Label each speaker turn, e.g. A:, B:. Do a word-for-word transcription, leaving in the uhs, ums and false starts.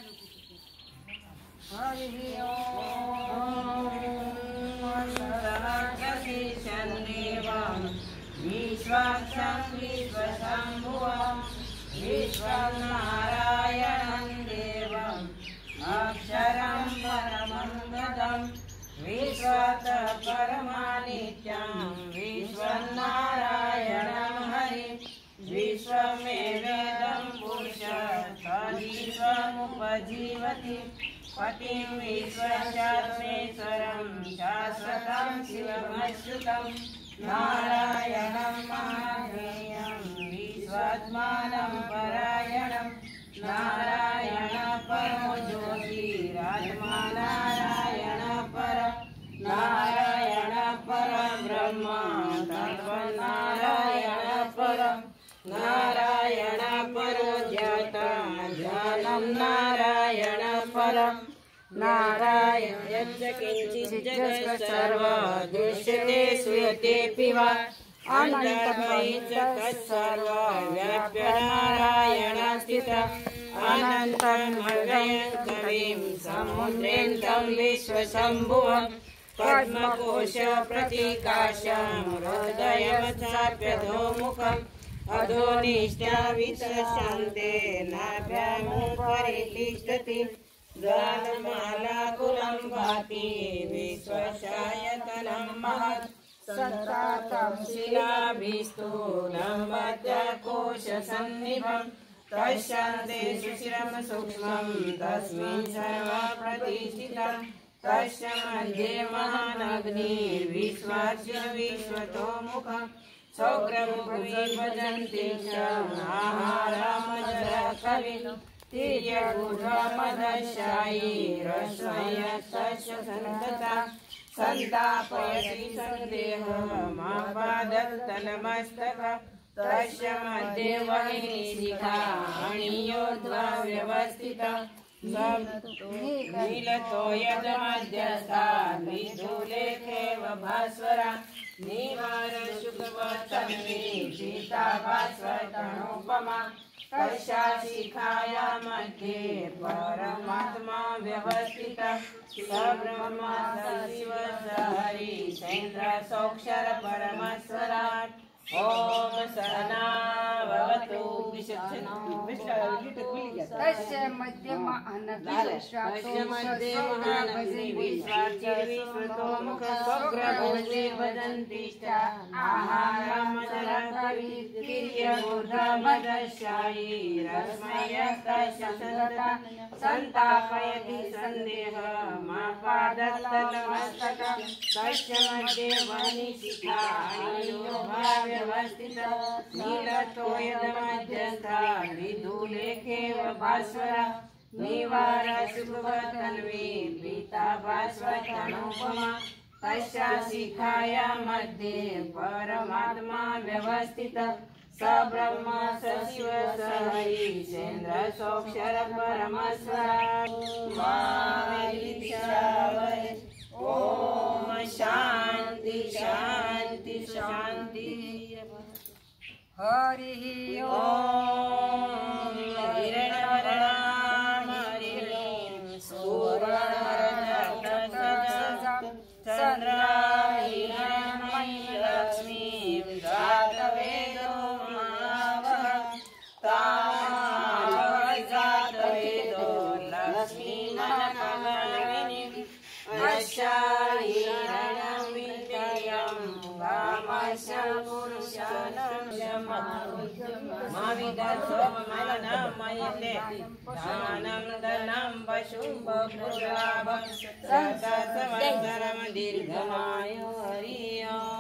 A: हरि ओम सहस्रशीर्षं देवं विश्वाक्षं विश्वशम्भुवं विश्वं नारायणं देवम् अक्षरं परमं पदं विश्वतः परमानित्यं विश्वं नारायणं हरिं विश्वमेवेदं पुरुषः तद्विश्वमुपजीवति पतिं विश्वशात्मेश्वरं शाश्वतं शिवमच्युतं नारायणं महाज्ञेयं विश्वात्मानं परायणं नारायण परमो ज्योतिरात्मा नारायण पर नारायण परं ब्रह्म तत्त्वनारायण परं नारायण परो ज्ञाता ज्ञानं नारायण परं नारायण यच्च किञ्चित् जगत् सर्वं दृश्यते श्रूयतेऽपि वा अनन्तमयि च तत्सर्वं व्याप्य नारायण स्थितः अनन्तं अव्ययं कविं समुद्रेन्दं विश्वशम्भुवं पद्मकोश प्रतीकाशं हृदयमचाप्यधोमुखम् अधोनिष्ठावितशान्ते नाभ्यामुपरि तिष्ठति ज्ञानमालाकुलं भाति विश्वशायतनं महत् सन्तातं शिलाभिस्थूलं वज्रकोशसन्निभं तस्यान्ते सुशिरं सूक्ष्मं तस्मिन् सर्वं प्रतिष्ठितं तस्य मध्ये महानग्निर्विश्वास्य विश्वतोमुखं सौग्रमुखी भजन्ति च आहारमजरकविं तिर्यगुढमदशायी रश्मयस्तस्य सन्तता सन्तापयति सन्देहमापादत्तलमस्तकं तस्य मध्ये वह्नि शिखा अणियोर्ध्वा व्यवस्थिता नीलतो यदमध्यस्थात् विदुलेखेव भास्वरा निवार शुकवत्तन्वी सीता भास्वरतनोपमा तस्या शिखाया मध्ये परमात्मा व्यवस्थितः स ब्रह्मा शिव स हरि सेन्द्र सोऽक्षर परमेश्वरात् ओम सहना भवतु
B: तस्य मध्ये
A: महानग्निर्विश्वाचिर्विश्वतोमुखस्वग्रभोजे वदन्तिश्च आहारमजरकविर्यगुढमदशायी रश्मयस्तस्य सन्तता सन्तापयति सन्देहमापादत्तलमस्तकं तस्य मध्ये वह्निशिखा व्यवस्थिता नीलतो यदमध्यस्थात् विदुलेखेव भास्वरा निवार शुभवतन्वी पीता भास्वरतनोपमा तस्या शिखाया मध्ये परमात्मा व्यवस्थितः स ब्रह्म स शिव स हरि सेन्द्र सोऽक्षर परमेश्वरात् ओम शांति शांति शांति
B: हरि
A: ओम हिरण्यवर्णां हरिणीं सुवर्णरजतसजं चन्द्राहिरण्मयी लक्ष्मीं जातवेदो मावः तां जातवेदो लक्ष्मीमनकमलिनीम् अशाहिरणं विद्ययं वामस्य पुरुषानं माविदसोमनं मयते दानं धनं पशुं बहुलाभं सतसवत्सरं दीर्घमायु हरि ओम्।